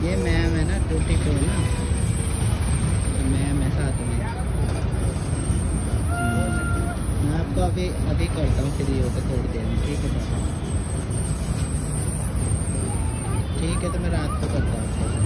ये मैम है ना टूटी पे ना, मैम है साथ में। मैं आपको अभी करता हूँ, फ्री होकर थोड़ी देर में। ठीक है ठीक है, तो मैं रात को करता हूँ आपको।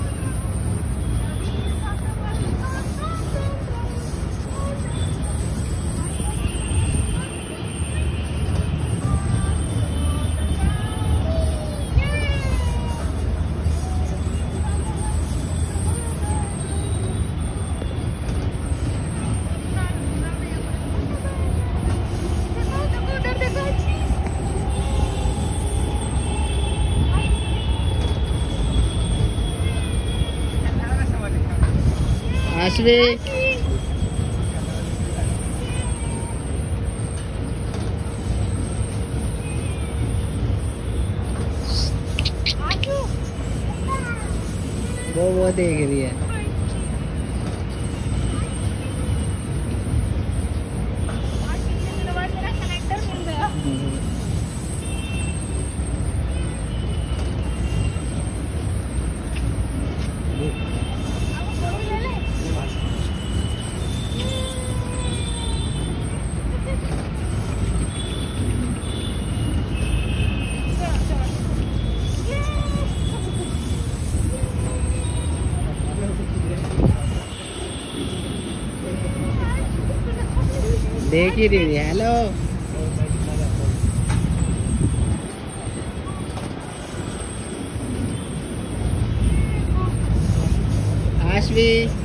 आशवी वो देख रही है। देख ही रही है। हेलो आशवी।